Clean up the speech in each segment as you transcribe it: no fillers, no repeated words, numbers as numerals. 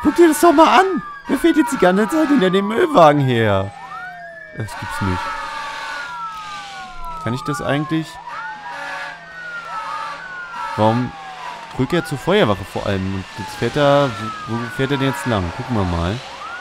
Guck dir das doch mal an. Wer fährt jetzt die ganze Zeit hinter dem Müllwagen her? Das gibt's nicht. Kann ich das eigentlich? Warum? Rückkehr zur Feuerwache vor allem. Und jetzt fährt er... Wo fährt er denn jetzt lang? Gucken wir mal.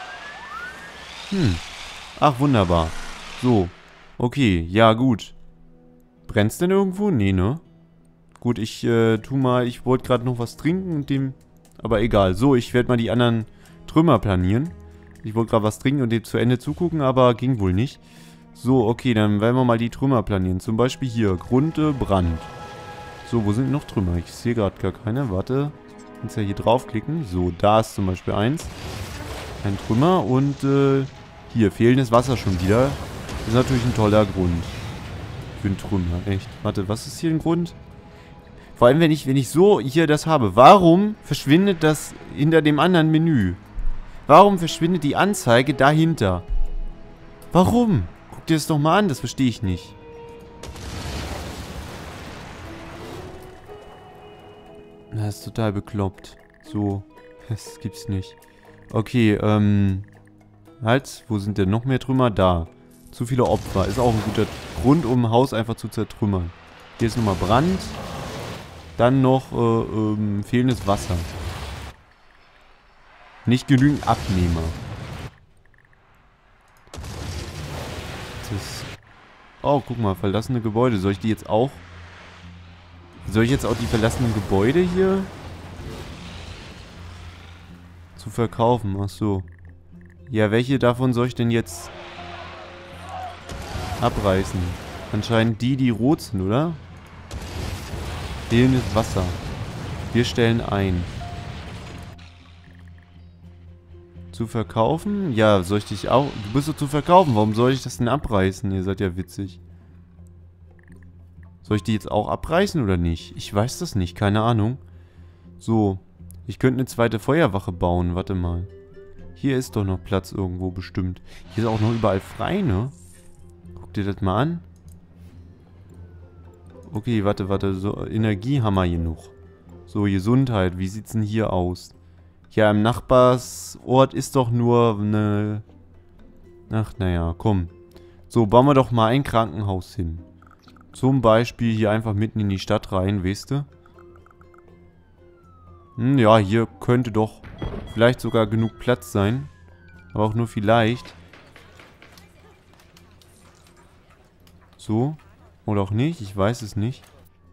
Ach, wunderbar. So. Okay, ja gut. Brennt's denn irgendwo? Nee, ne? Gut, ich tu mal... Ich wollte gerade noch was trinken und dem... Aber egal. So, ich werde mal die anderen Trümmer planieren. Ich wollte gerade was trinken und dem zu Ende zugucken, aber ging wohl nicht. So, okay, dann werden wir mal die Trümmer planieren. Zum Beispiel hier, Grund, Brand. So, wo sind noch Trümmer? Ich sehe gerade gar keine. Warte. Kannst ja hier draufklicken. So, da ist zum Beispiel eins. Ein Trümmer und hier, fehlendes Wasser schon wieder. Das ist natürlich ein toller Grund. Für einen Trümmer, echt. Warte, was ist hier ein Grund? Vor allem, wenn ich so hier das habe. Warum verschwindet das hinter dem anderen Menü? Warum verschwindet die Anzeige dahinter? Warum? Guck dir das doch mal an, das verstehe ich nicht. Das ist total bekloppt. So, das gibt's nicht. Okay, halt, wo sind denn noch mehr Trümmer? Da. Zu viele Opfer. Ist auch ein guter Grund, um ein Haus einfach zu zertrümmern. Hier ist nochmal Brand. Dann noch, fehlendes Wasser. Nicht genügend Abnehmer. Oh, guck mal, verlassene Gebäude. Soll ich die jetzt auch... Soll ich jetzt auch die verlassenen Gebäude hier zu verkaufen? Ach so. Ja, welche davon soll ich denn jetzt abreißen? Anscheinend die rot sind, oder? Fehlendes Wasser. Wir stellen ein. Zu verkaufen? Ja, soll ich dich auch... Du bist doch zu verkaufen. Warum soll ich das denn abreißen? Ihr seid ja witzig. Soll ich die jetzt auch abreißen oder nicht? Ich weiß das nicht. Keine Ahnung. So. Ich könnte eine zweite Feuerwache bauen. Warte mal. Hier ist doch noch Platz irgendwo bestimmt. Hier ist auch noch überall frei, ne? Guck dir das mal an. Okay, warte. So, Energie haben wir hier noch. So, Gesundheit. Wie sieht's denn hier aus? Ja, im Nachbarsort ist doch nur eine... Ach, naja, komm. So, bauen wir doch mal ein Krankenhaus hin. Zum Beispiel hier einfach mitten in die Stadt rein, weißt du? Ja, hier könnte doch vielleicht sogar genug Platz sein. Aber auch nur vielleicht. So. Oder auch nicht, ich weiß es nicht.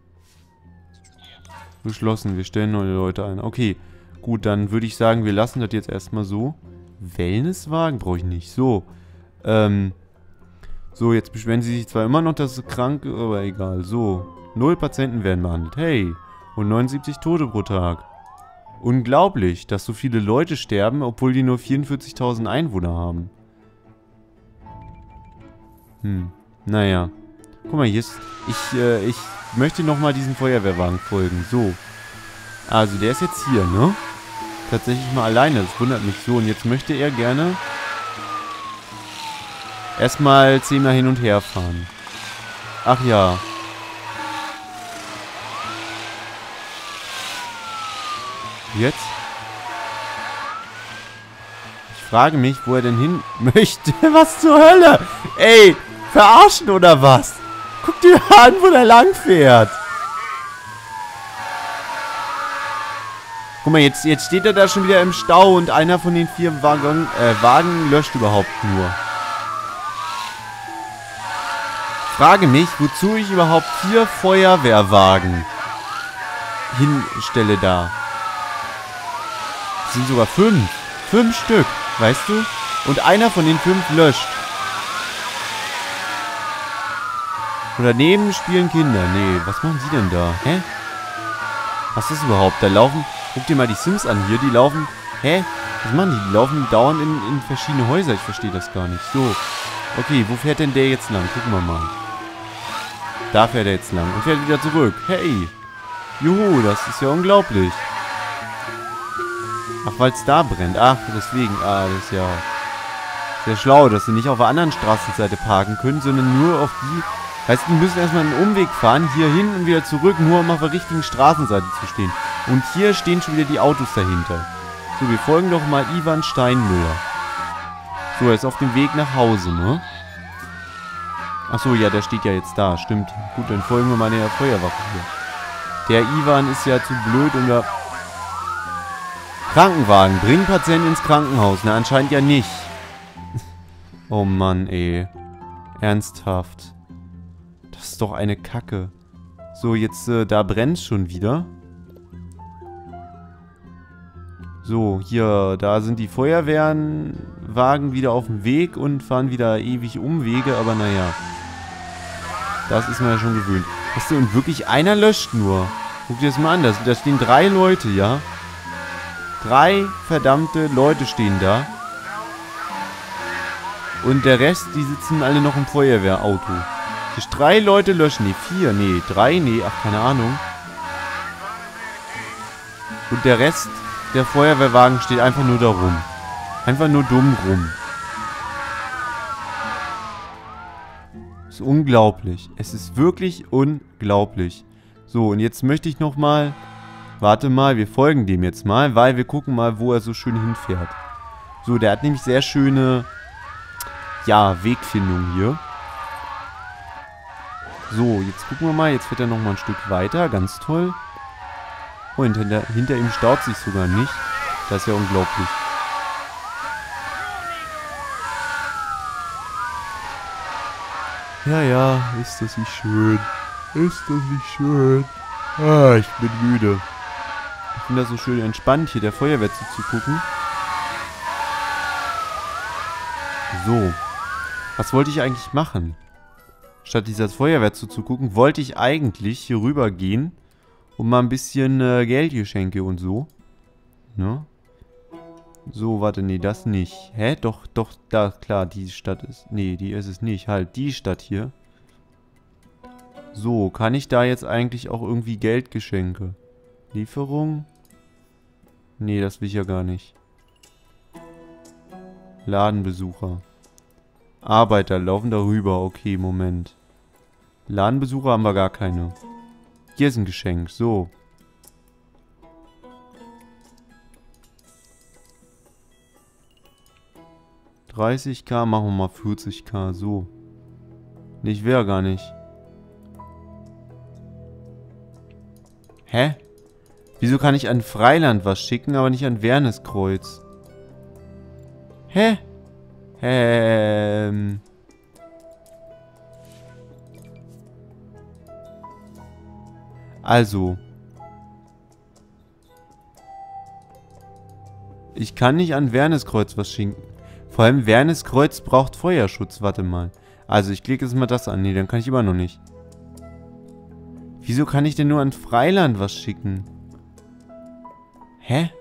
Geschlossen, wir stellen neue Leute ein. Okay, gut, dann würde ich sagen, wir lassen das jetzt erstmal so. Wellnesswagen brauche ich nicht. So, so, jetzt beschweren sie sich zwar immer noch, dass sie krank, aber egal. So, 0 Patienten werden behandelt. Hey, und 79 Tote pro Tag. Unglaublich, dass so viele Leute sterben, obwohl die nur 44.000 Einwohner haben. Naja. Guck mal, hier ist... Ich möchte nochmal diesen Feuerwehrwagen folgen. So. Also, der ist jetzt hier, ne? Tatsächlich mal alleine, das wundert mich so. Und jetzt möchte er gerne... erstmal 10-mal hin und her fahren. Ach ja. Jetzt? Ich frage mich, wo er denn hin möchte. Was zur Hölle? Ey, verarschen oder was? Guck dir an, wo der lang fährt. Guck mal, jetzt steht er da schon wieder im Stau und einer von den 4 Wagen löscht überhaupt nur. Frage mich, wozu ich überhaupt 4 Feuerwehrwagen hinstelle da. Das sind sogar 5. 5 Stück, weißt du? Und einer von den 5 löscht. Und daneben spielen Kinder. Nee, was machen sie denn da? Hä? Was ist das überhaupt? Da laufen... Guck dir mal die Sims an hier. Die laufen... Hä? Was machen die? Die laufen dauernd in verschiedene Häuser. Ich verstehe das gar nicht. So. Okay, wo fährt denn der jetzt lang? Gucken wir mal. Da fährt er jetzt lang. Und fährt wieder zurück. Hey. Juhu, das ist ja unglaublich. Ach, weil es da brennt. Ach, deswegen. Ah, das ist ja sehr schlau, dass sie nicht auf der anderen Straßenseite parken können, sondern nur auf die... Heißt, die müssen erstmal einen Umweg fahren, hier hin und wieder zurück, nur um auf der richtigen Straßenseite zu stehen. Und hier stehen schon wieder die Autos dahinter. So, wir folgen doch mal Ivan Steinmüller. So, er ist auf dem Weg nach Hause, ne? Achso, ja, der steht ja jetzt da. Stimmt. Gut, dann folgen wir mal der Feuerwache hier. Der Ivan ist ja zu blöd, um da... Krankenwagen. Bringen Patienten ins Krankenhaus. Na, anscheinend ja nicht. Oh Mann, ey. Ernsthaft. Das ist doch eine Kacke. So, jetzt, da brennt's schon wieder. So, hier, da sind die Feuerwehrwagen wieder auf dem Weg und fahren wieder ewig Umwege, aber naja. Das ist man ja schon gewöhnt. Weißt du, und wirklich einer löscht nur. Guck dir das mal an, da stehen 3 Leute, ja? 3 verdammte Leute stehen da. Und der Rest, die sitzen alle noch im Feuerwehrauto. 3 Leute löschen, nee, 4, nee, 3, nee, ach, keine Ahnung. Und der Rest... Der Feuerwehrwagen steht einfach nur da rum. Einfach nur dumm rum. Ist unglaublich. Es ist wirklich unglaublich. So, und jetzt möchte ich nochmal... Warte mal, wir folgen dem jetzt mal, weil wir gucken mal, wo er so schön hinfährt. So, der hat nämlich sehr schöne... Ja, Wegfindung hier. So, jetzt gucken wir mal. Jetzt fährt er nochmal ein Stück weiter. Ganz toll. Und hinter ihm staut sich sogar nicht. Das ist ja unglaublich. Ja, ja, ist das nicht schön. Ist das nicht schön. Ah, ich bin müde. Ich finde das so schön entspannt, hier der Feuerwehr zuzugucken. So. Was wollte ich eigentlich machen? Statt dieser Feuerwehr zuzugucken, wollte ich eigentlich hier rüber gehen. Und mal ein bisschen Geldgeschenke und so. Ne? So, warte, nee, das nicht. Hä? Doch, da, klar, die Stadt ist... Nee, die ist es nicht. Halt, die Stadt hier. So, kann ich da jetzt eigentlich auch irgendwie Geldgeschenke? Lieferung? Nee, das will ich ja gar nicht. Ladenbesucher. Arbeiter laufen darüber. Okay, Moment. Ladenbesucher haben wir gar keine. Hier ist ein Geschenk, so. $30.000, machen wir mal 40.000, so. Nee, ich will ja gar nicht. Hä? Wieso kann ich an Freiland was schicken, aber nicht an Werniskreuz? Hä? Also. Ich kann nicht an Werniskreuz was schicken. Vor allem Werniskreuz braucht Feuerschutz. Warte mal. Also ich klicke jetzt mal das an. Nee, dann kann ich immer noch nicht. Wieso kann ich denn nur an Freiland was schicken? Hä?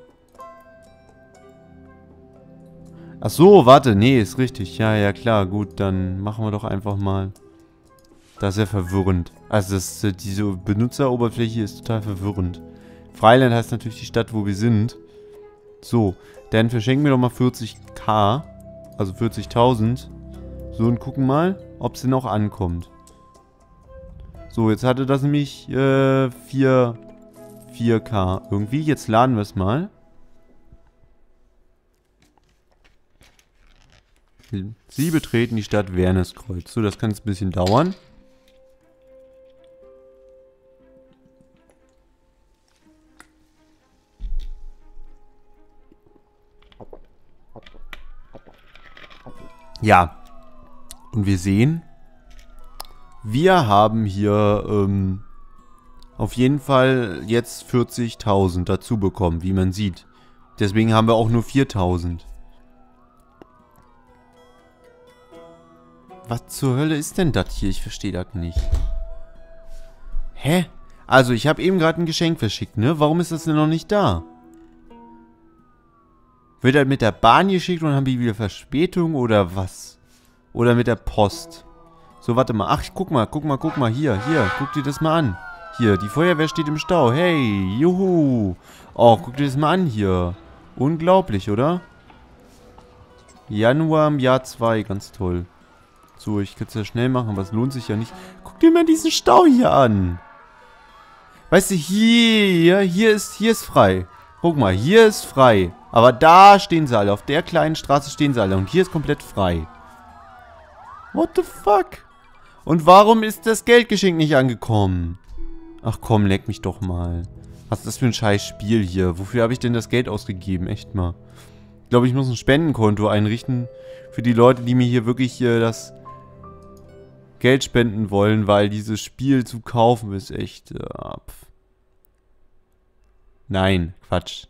Ach so, warte. Nee, ist richtig. Ja, ja, klar. Gut, dann machen wir doch einfach mal... Das ist ja verwirrend. Also diese Benutzeroberfläche ist total verwirrend. Freiland heißt natürlich die Stadt, wo wir sind. So, dann verschenken wir doch mal 40.000. Also 40.000. So, und gucken mal, ob es denn auch ankommt. So, jetzt hatte das nämlich 4K irgendwie. Jetzt laden wir es mal. Sie betreten die Stadt Werniskreuz. So, das kann jetzt ein bisschen dauern. Ja, und wir sehen, wir haben hier auf jeden Fall jetzt 40.000 dazu bekommen, wie man sieht. Deswegen haben wir auch nur 4.000. Was zur Hölle ist denn das hier? Ich verstehe das nicht. Hä? Also, ich habe eben gerade ein Geschenk verschickt, ne? Warum ist das denn noch nicht da? Wird halt mit der Bahn geschickt und haben wir wieder Verspätung oder was? Oder mit der Post. So, warte mal. Ach, guck mal. Hier, guck dir das mal an. Hier, die Feuerwehr steht im Stau. Hey, juhu. Oh, guck dir das mal an hier. Unglaublich, oder? Januar im Jahr 2, ganz toll. So, ich kann es ja schnell machen, aber es lohnt sich ja nicht. Guck dir mal diesen Stau hier an. Weißt du, hier ist frei. Guck mal, hier ist frei. Aber da stehen sie alle. Auf der kleinen Straße stehen sie alle. Und hier ist komplett frei. What the fuck? Und warum ist das Geldgeschenk nicht angekommen? Ach komm, leck mich doch mal. Was ist das für ein scheiß Spiel hier? Wofür habe ich denn das Geld ausgegeben? Echt mal. Ich glaube, ich muss ein Spendenkonto einrichten für die Leute, die mir hier wirklich das Geld spenden wollen, weil dieses Spiel zu kaufen ist echt... Nein, Quatsch.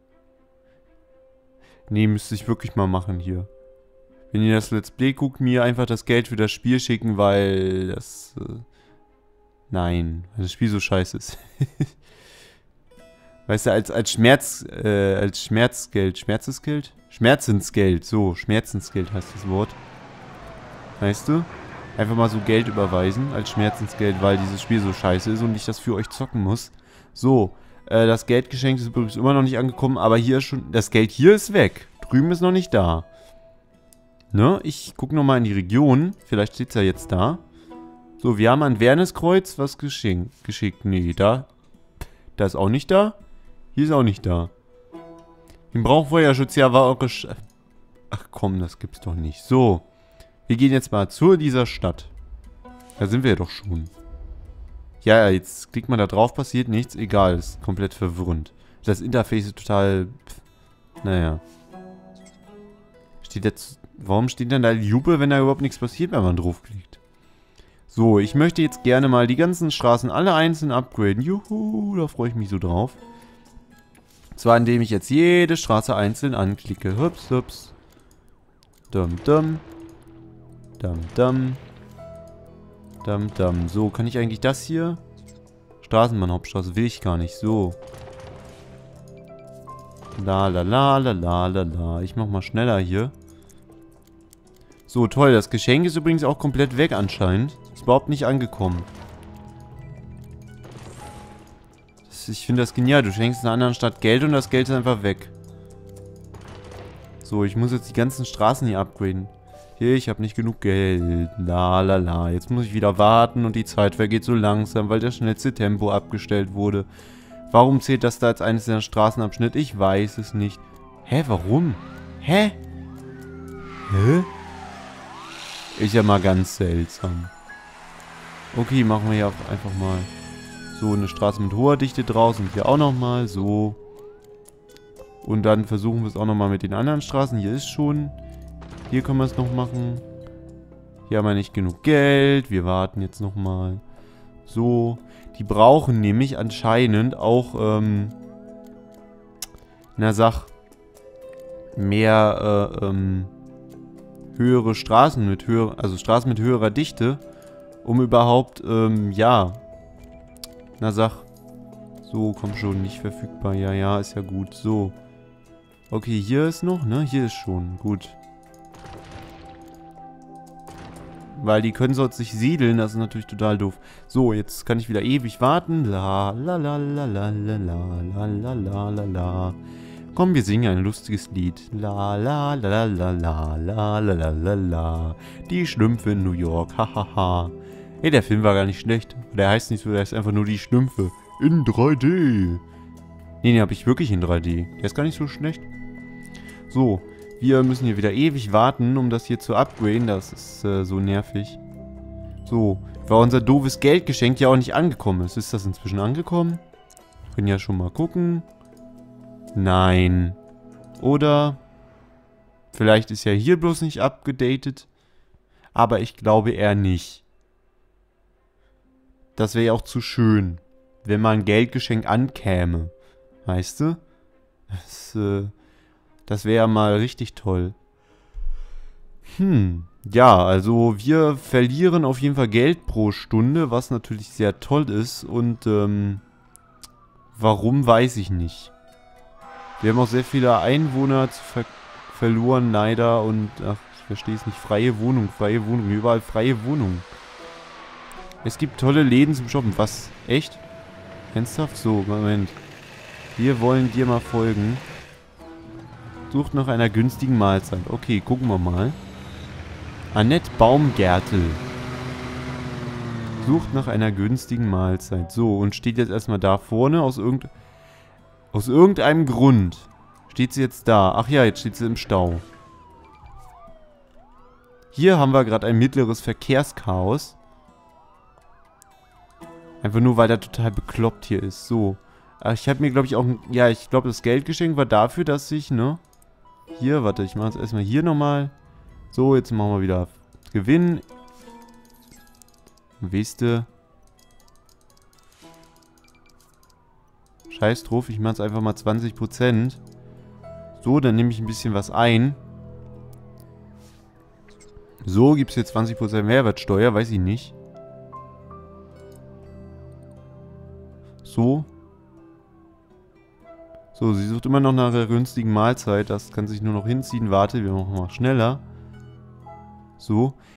Nee, müsste ich wirklich mal machen hier. Wenn ihr das Let's Play guckt, mir einfach das Geld für das Spiel schicken, weil das... nein, weil das Spiel so scheiße ist. Weißt du, als Schmerzgeld. Schmerzensgeld? Schmerzensgeld. So, Schmerzensgeld heißt das Wort. Weißt du? Einfach mal so Geld überweisen als Schmerzensgeld, weil dieses Spiel so scheiße ist und ich das für euch zocken muss. So, das Geldgeschenk ist übrigens immer noch nicht angekommen, aber hier ist schon... Das Geld hier ist weg. Drüben ist noch nicht da. Ne? Ich gucke nochmal in die Region. Vielleicht steht es ja jetzt da. So, wir haben an Werniskreuz was geschickt. Nee, da ist auch nicht da. Hier ist auch nicht da. Im Brauchfeuerschutz, ja, war eure Ach komm, das gibt's doch nicht. So. Wir gehen jetzt mal zu dieser Stadt. Da sind wir ja doch schon. Ja, jetzt klickt man da drauf, passiert nichts. Egal, ist komplett verwirrend. Das Interface ist total... Naja. Steht jetzt... Warum steht denn da Lupe, wenn da überhaupt nichts passiert, wenn man draufklickt? So, ich möchte jetzt gerne mal die ganzen Straßen alle einzeln upgraden. Juhu, da freue ich mich so drauf. Zwar indem ich jetzt jede Straße einzeln anklicke. Hups, hups. Dum, dum. Dum, dum. Dum, dum. So, kann ich eigentlich das hier? Straßenbahnhauptstraße will ich gar nicht. So. La, la, la, la, la, la, la. Ich mach mal schneller hier. So, toll. Das Geschenk ist übrigens auch komplett weg anscheinend. Ist überhaupt nicht angekommen. Ich finde das genial. Du schenkst einer anderen Stadt Geld und das Geld ist einfach weg. So, ich muss jetzt die ganzen Straßen hier upgraden. Hier, ich habe nicht genug Geld. La la la. Jetzt muss ich wieder warten und die Zeit vergeht so langsam, weil das schnellste Tempo abgestellt wurde. Warum zählt das da als einzelner Straßenabschnitt? Ich weiß es nicht. Hä, warum? Hä? Hä? Ist ja mal ganz seltsam. Okay, machen wir hier einfach mal so eine Straße mit hoher Dichte draußen. Und hier auch nochmal so. Und dann versuchen wir es auch nochmal mit den anderen Straßen. Hier ist schon. Hier können wir es noch machen. Hier haben wir nicht genug Geld. Wir warten jetzt nochmal. So. Die brauchen nämlich anscheinend auch, mehr, höhere Straßen mit Straßen mit höherer Dichte, um überhaupt, so, komm schon, nicht verfügbar, ja, ist ja gut, so. Okay, hier ist noch, ne, hier ist schon, gut. Weil die können sonst nicht siedeln, das ist natürlich total doof. So, jetzt kann ich wieder ewig warten, la la la la la la la la la la la. Komm, wir singen ein lustiges Lied. La la la la la la la la la la. Die Schlümpfe in New York, hahaha. Ey, der Film war gar nicht schlecht. Der heißt nicht so, der heißt einfach nur die Schlümpfe. In 3D. Nee, den habe ich wirklich in 3D. Der ist gar nicht so schlecht. So, wir müssen hier wieder ewig warten, um das hier zu upgraden. Das ist so nervig. So, weil unser doofes Geldgeschenk ja auch nicht angekommen ist. Ist das inzwischen angekommen? Wir können ja schon mal gucken. Nein. Oder vielleicht ist ja hier bloß nicht abgedatet. Aber ich glaube eher nicht. Das wäre ja auch zu schön, wenn mal ein Geldgeschenk ankäme. Weißt du? Das wäre ja mal richtig toll. Ja, also wir verlieren auf jeden Fall Geld pro Stunde, was natürlich sehr toll ist. Und warum, weiß ich nicht. Wir haben auch sehr viele Einwohner verloren, leider. Und, ach, ich verstehe es nicht. Freie Wohnung, überall freie Wohnung. Es gibt tolle Läden zum Shoppen. Was? Echt? Ernsthaft? So, Moment. Wir wollen dir mal folgen. Sucht nach einer günstigen Mahlzeit. Okay, gucken wir mal. Annette Baumgärtel. Sucht nach einer günstigen Mahlzeit. So, und steht jetzt erstmal da vorne aus irgendeinem... Aus irgendeinem Grund steht sie jetzt da. Ach ja, jetzt steht sie im Stau. Hier haben wir gerade ein mittleres Verkehrschaos. Einfach nur, weil der total bekloppt hier ist. So. Ach, ich habe mir, glaube ich, auch... Ja, ich glaube, das Geldgeschenk war dafür, dass ich, ne? Hier, warte, ich mache es erstmal hier nochmal. So, jetzt machen wir wieder Gewinn. Weißt du? Scheiß drauf, ich mache es einfach mal 20%. So, dann nehme ich ein bisschen was ein. So, gibt es jetzt 20% Mehrwertsteuer, weiß ich nicht. So. So, sie sucht immer noch nach einer günstigen Mahlzeit. Das kann sich nur noch hinziehen. Warte, wir machen mal schneller. So.